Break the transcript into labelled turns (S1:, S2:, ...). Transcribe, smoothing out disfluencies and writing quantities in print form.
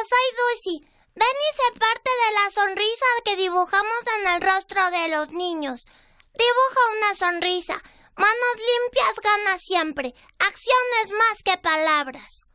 S1: soy Lucy. Ven y sé parte de la sonrisa que dibujamos en el rostro de los niños. Dibuja una sonrisa. Manos limpias gana siempre. Acciones más que palabras.